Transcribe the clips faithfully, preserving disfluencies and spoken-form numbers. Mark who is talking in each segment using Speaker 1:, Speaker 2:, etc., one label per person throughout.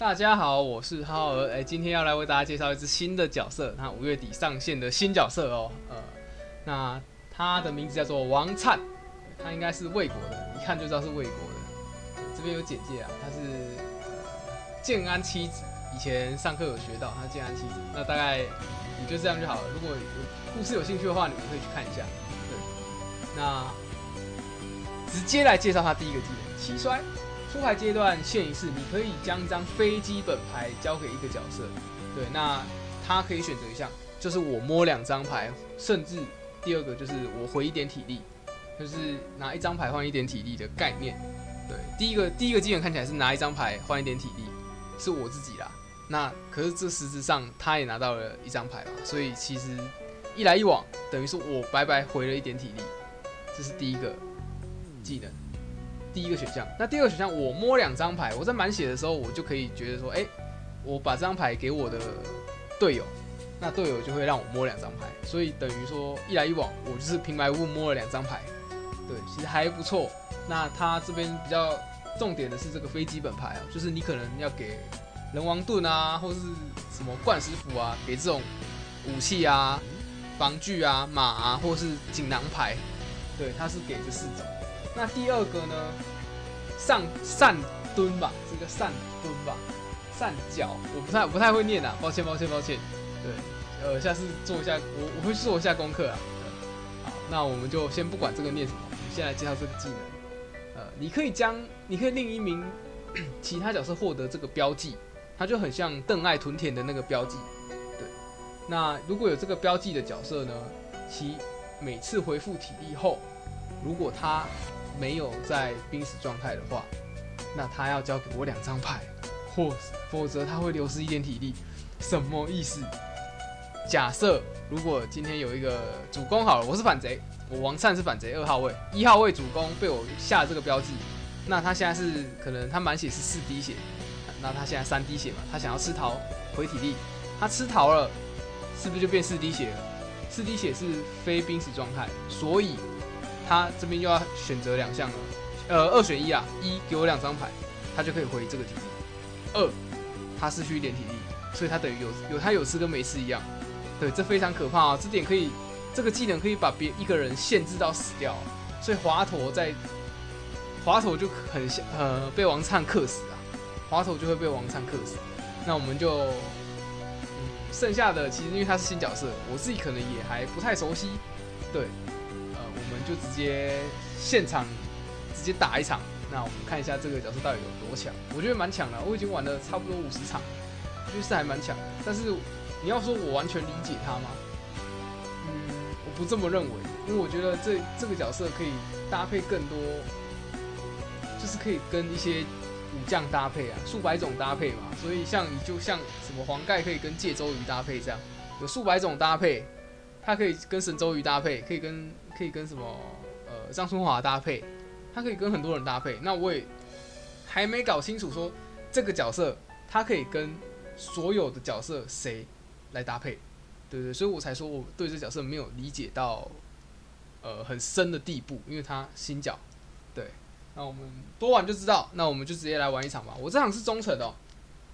Speaker 1: 大家好，我是浩浩儿，哎，今天要来为大家介绍一支新的角色，那五月底上线的新角色哦，呃，那他的名字叫做王灿，他应该是魏国的，一看就知道是魏国的。这边有简介啊，他是呃建安七子，以前上课有学到，他是建安七子，那大概你就这样就好了。如果有故事有兴趣的话，你们可以去看一下。对，那直接来介绍他第一个技能——奇摔。出牌阶段现一次，你可以将一张非基本牌交给一个角色。对，那他可以选择一项，就是我摸两张牌，甚至第二个就是我回一点体力，就是拿一张牌换一点体力的概念。对，第一个第一个技能看起来是拿一张牌换一点体力，是我自己啦。那可是这实质上他也拿到了一张牌嘛，所以其实一来一往，等于是我白白回了一点体力。这是第一个技能。第一个选项，那第二个选项，我摸两张牌，我在满血的时候，我就可以觉得说，哎、欸，我把这张牌给我的队友，那队友就会让我摸两张牌，所以等于说一来一往，我就是平白无故摸了两张牌，对，其实还不错。那他这边比较重点的是这个非基本牌啊，就是你可能要给人王盾啊，或是什么冠师符啊，给这种武器啊、防具啊、马啊，或是锦囊牌，对，他是给这四种。那第二个呢，上善蹲吧，这个善蹲吧，善脚，我不太不太会念啊，抱歉抱歉抱歉。对，呃，下次做一下，我我会做一下功课啊。好，那我们就先不管这个念什么，我们先来介绍这个技能。呃，你可以将，你可以令一名其他角色获得这个标记，它就很像邓艾屯田的那个标记。对，那如果有这个标记的角色呢，其每次回复体力后，如果他没有在濒死状态的话，那他要交给我两张牌，或否则他会流失一点体力。什么意思？假设如果今天有一个主攻好了，我是反贼，我王灿是反贼二号位，一号位主攻被我下这个标记，那他现在是可能他满血是四滴血，那他现在三滴血嘛，他想要吃桃回体力，他吃桃了，是不是就变四滴血了？四滴血是非濒死状态，所以他这边又要选择两项了，呃，二选一啊，一给我两张牌，他就可以回这个体力；二，他失去一点体力，所以他等于有有他有吃跟没吃一样。对，这非常可怕啊！这点可以，这个技能可以把别一个人限制到死掉，所以华佗在华佗就很像呃被王灿克死啊，华佗就会被王灿克死。那我们就嗯剩下的其实因为他是新角色，我自己可能也还不太熟悉，对。我们就直接现场直接打一场，那我们看一下这个角色到底有多强。我觉得蛮强的，我已经玩了差不多五十场，我觉得是还蛮强的。但是你要说我完全理解他吗？嗯，我不这么认为，因为我觉得这这个角色可以搭配更多，就是可以跟一些武将搭配啊，数百种搭配嘛。所以像你就像什么黄盖可以跟介周瑜搭配这样，有数百种搭配。它可以跟神周瑜搭配，可以跟可以跟什么呃张春华搭配，它可以跟很多人搭配。那我也还没搞清楚说这个角色它可以跟所有的角色谁来搭配，对不对？所以我才说我对这角色没有理解到呃很深的地步，因为它新角。对，那我们多玩就知道。那我们就直接来玩一场吧。我这场是忠诚的哦。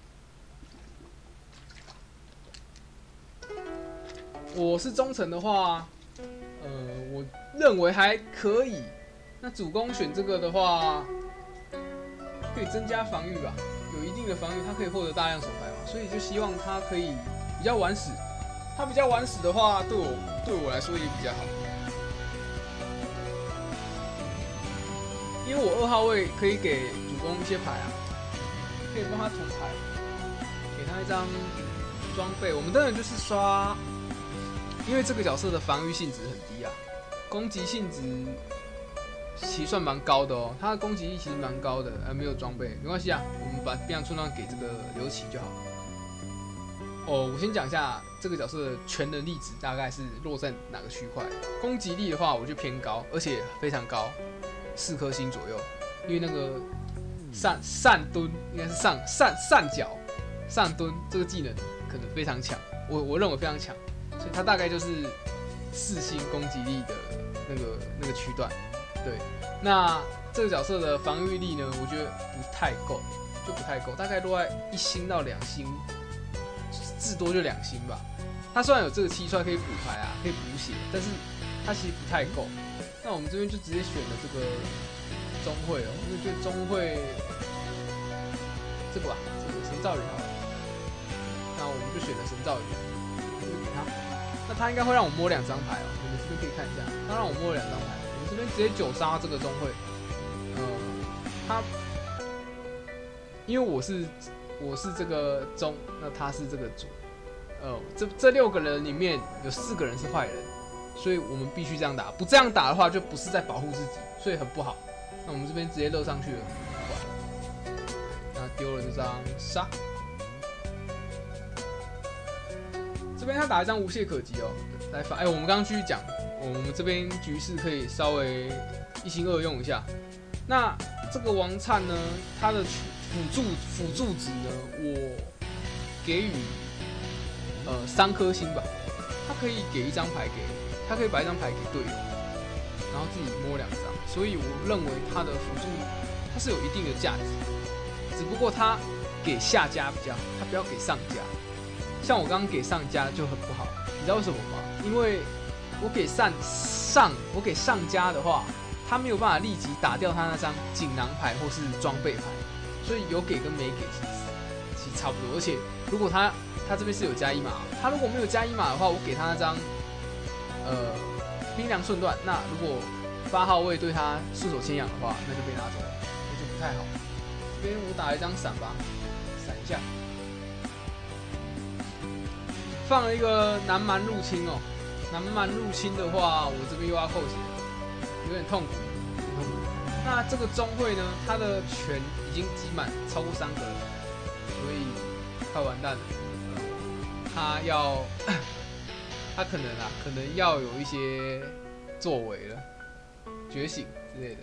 Speaker 1: 我是忠诚的话，呃，我认为还可以。那主攻选这个的话，可以增加防御吧，有一定的防御，它可以获得大量手牌嘛，所以就希望它可以比较晚死。它比较晚死的话，对我对我来说也比较好，因为我二号位可以给主攻一些牌啊，可以帮他囤牌，给他一张装备。我们当然就是刷。因为这个角色的防御性质很低啊，攻击性质其实算蛮高的哦。他的攻击力其实蛮高的，呃，没有装备没关系啊，我们把变相村庄给这个刘琦就好。哦，我先讲一下这个角色的全能力值大概是落在哪个区块。攻击力的话，我就偏高，而且非常高，四颗星左右。因为那个善善蹲应该是上善善脚善蹲这个技能可能非常强，我我认为非常强。所以它大概就是四星攻击力的那个那个区段，对。那这个角色的防御力呢，我觉得不太够， 就不太够，大概落在一星到两星，至多就两星吧。它虽然有这个七帅可以补牌啊，可以补血，但是它其实不太够。那我们这边就直接选了这个中会哦，因为觉得中会这个吧，这个神造鱼好了。那我们就选了神造鱼，就给他。那他应该会让我摸两张牌哦，你们这边可以看一下，他让我摸两张牌，我们这边直接九杀这个中会。呃，他因为我是我是这个中，那他是这个主。呃，这这六个人里面有四个人是坏人，所以我们必须这样打。不这样打的话，就不是在保护自己，所以很不好。那我们这边直接勒上去了，那丢了这张杀。这边他打一张无懈可击哦，来发。哎、欸，我们刚刚继续讲，我们这边局势可以稍微一心二用一下。那这个王灿呢，他的辅助辅助值呢，我给予。呃，三颗星吧，他可以给一张牌给，他可以把一张牌给队友，然后自己摸两张，所以我认为他的辅助它是有一定的价值，只不过他给下家比较好，他不要给上家。像我刚刚给上家就很不好，你知道为什么吗？因为我给上上我给上家的话，他没有办法立即打掉他那张锦囊牌或是装备牌，所以有给跟没给其实其实差不多，而且如果他他这边是有加一码，他如果没有加一码的话，我给他那张呃冰凉顺断，那如果八号位对他顺手牵羊的话，那就被拿走了，那就不太好。这边我打一张闪吧，闪一下，放了一个南蛮入侵哦。南蛮入侵的话，我这边又要扣血，有点痛苦。那这个中会呢，他的拳已经集满超过三个了，所以快完蛋了。他要，他可能啊，可能要有一些作为了，觉醒之类的。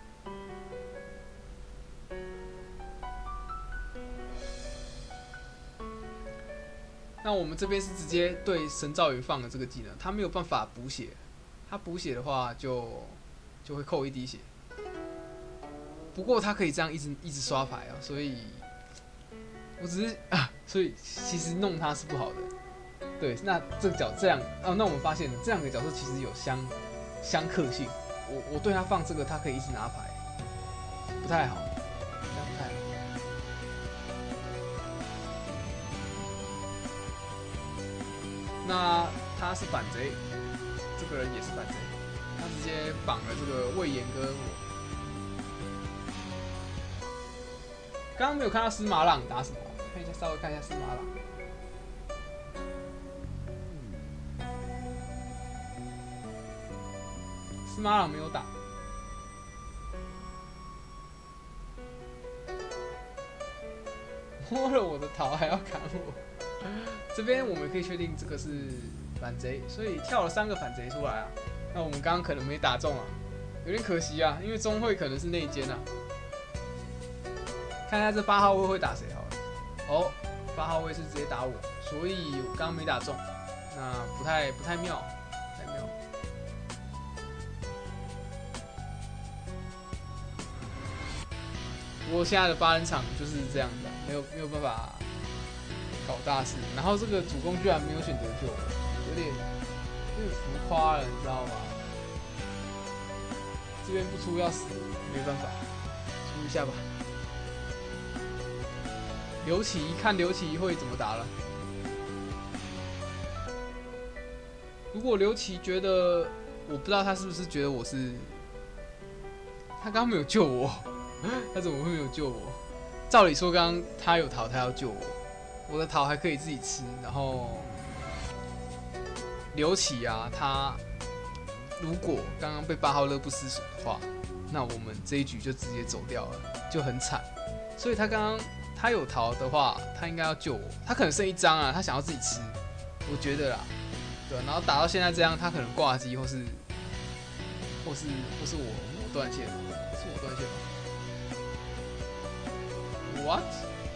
Speaker 1: 那我们这边是直接对神造鱼放了这个技能，他没有办法补血，他补血的话就就会扣一滴血。不过他可以这样一直一直刷牌啊，所以。我只是啊，所以其实弄他是不好的。对，那这个角这样啊，那我们发现了这两个角色其实有相相克性。我我对他放这个，他可以一直拿牌，不太好，这样不太好。那他是反贼，这个人也是反贼，他直接绑了这个魏延跟我。刚刚没有看到司马朗打什么，看一下，稍微看一下司马朗。司马朗没有打。摸了我的桃还要砍我。这边我们可以确定这个是反贼，所以跳了三个反贼出来啊。那我们刚刚可能没打中啊，有点可惜啊，因为中会可能是内奸啊。看一下这八号位会打谁好了。哦，八号位是直接打我，所以我刚刚没打中，那不太不太妙，不太妙。不过现在的八人场就是这样子、啊，没有没有办法搞大事。然后这个主攻居然没有选择救我，有点有点浮夸了，你知道吗？这边不出要死，没办法，出一下吧。刘琦看刘琦会怎么打了。如果刘琦觉得，我不知道他是不是觉得我是，他刚刚没有救我，他怎么会没有救我？照理说刚刚他有桃，他要救我，我的桃还可以自己吃。然后刘琦啊，他如果刚刚被八号勒不失手的话，那我们这一局就直接走掉了，就很惨。所以他刚刚。他有逃的话，他应该要救我。他可能剩一张啊，他想要自己吃，我觉得啦，对。然后打到现在这样，他可能挂机，或是，或是，或是我我断线，是我断线吗 ？What？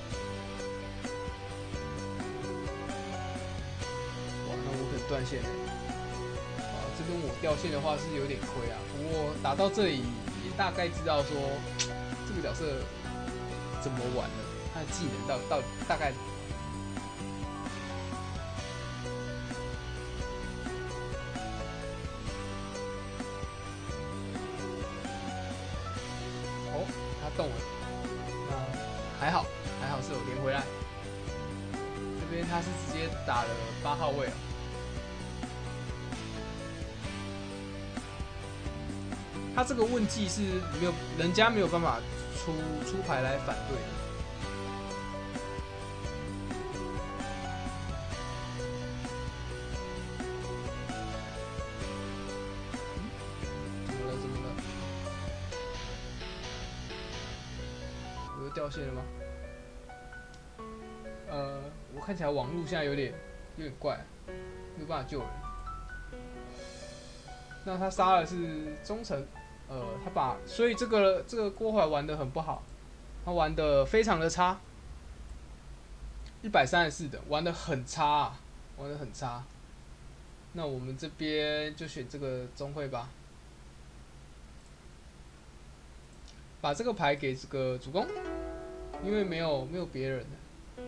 Speaker 1: 哇，那我可能断线了。啊，这边我掉线的话是有点亏啊。不过打到这里也大概知道说这个角色怎么玩了。 他的技能到到大概怎么样？哦，他动了，那还好，还好是有连回来。这边他是直接打了八号位哦。他这个问技是没有人家没有办法出出牌来反对的。怎么了？怎么了？我又掉线了吗？呃，我看起来网路现在有点有点怪，没有办法救人。那他杀的是忠诚。呃，他把，所以这个这个郭淮玩的很不好，他玩的非常的差，一百三十四的玩的很差、啊，玩的很差。那我们这边就选这个中会吧，把这个牌给这个主公，因为没有没有别人了。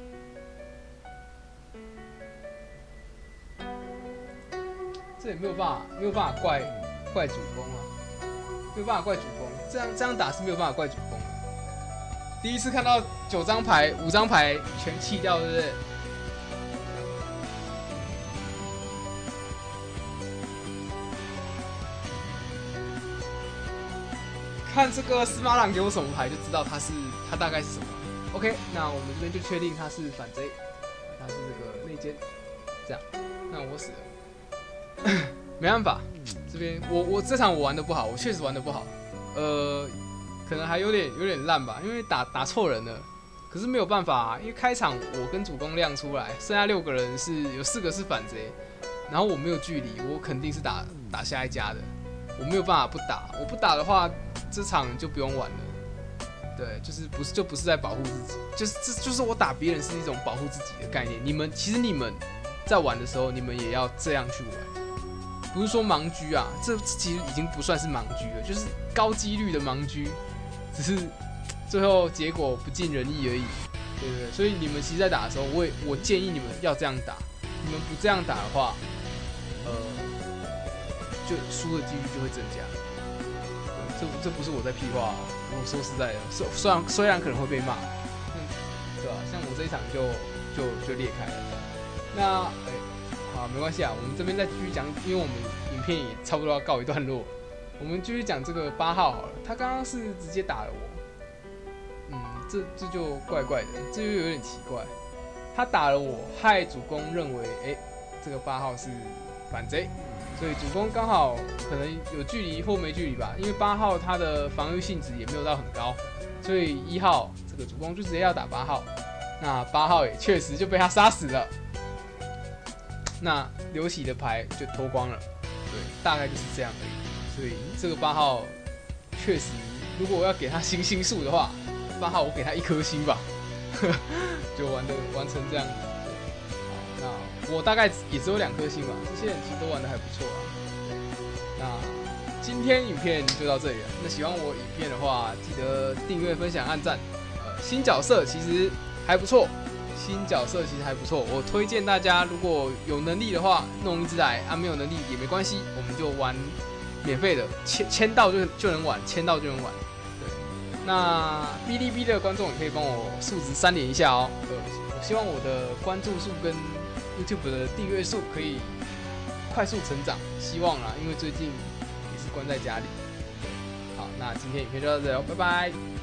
Speaker 1: 这也没有办法没有办法怪怪主公啊。没有办法怪主公，这样这样打是没有办法怪主公的。第一次看到九张牌、五张牌全弃掉，对不对？看这个司马朗给我什么牌，就知道他是他大概是什么。OK， 那我们这边就确定他是反贼，他是这个内奸，这样。那我死了，没办法。这边我我这场我玩的不好，我确实玩的不好，呃，可能还有点有点烂吧，因为打打错人了。可是没有办法、啊，因为开场我跟主公亮出来，剩下六个人是有四个是反贼，然后我没有距离，我肯定是打打下一家的，我没有办法不打，我不打的话，这场就不用玩了。对，就是不是就不是在保护自己，就是这就是我打别人是一种保护自己的概念。你们其实你们在玩的时候，你们也要这样去玩。不是说盲狙啊，这其实已经不算是盲狙了，就是高几率的盲狙，只是最后结果不尽人意而已，对不对？所以你们其实在打的时候，我也我建议你们要这样打，你们不这样打的话，呃，就输的几率就会增加。这这不是我在屁话、啊，我说实在的，虽然虽然可能会被骂，对吧、啊？像我这一场就就就裂开了，那哎。好，没关系啊，我们这边再继续讲，因为我们影片也差不多要告一段落，我们继续讲这个八号好了。他刚刚是直接打了我，嗯，这这就怪怪的，这就有点奇怪。他打了我，害主公认为，哎、欸，这个八号是反贼，所以主公刚好可能有距离或没距离吧，因为八号他的防御性质也没有到很高，所以一号这个主公就直接要打八号，那八号也确实就被他杀死了。那刘喜的牌就脱光了，对，大概就是这样而已。所以这个八号确实，如果我要给他星星数的话，八号我给他一颗星吧，就玩的玩成这样子。好，那我大概也只有两颗星吧，这些人其实都玩的还不错啊。那今天影片就到这里了。那喜欢我影片的话，记得订阅、分享、按赞。呃，新角色其实还不错。新角色其实还不错，我推荐大家如果有能力的话弄一只来啊，没有能力也没关系，我们就玩免费的，签签到就就能玩，签到就能玩。对，那哔哩哔哩的观众也可以帮我数值三连一下哦。呃，我希望我的关注数跟 YouTube 的订阅数可以快速成长，希望啦，因为最近也是关在家里。好，那今天影片就到这里哦，拜拜。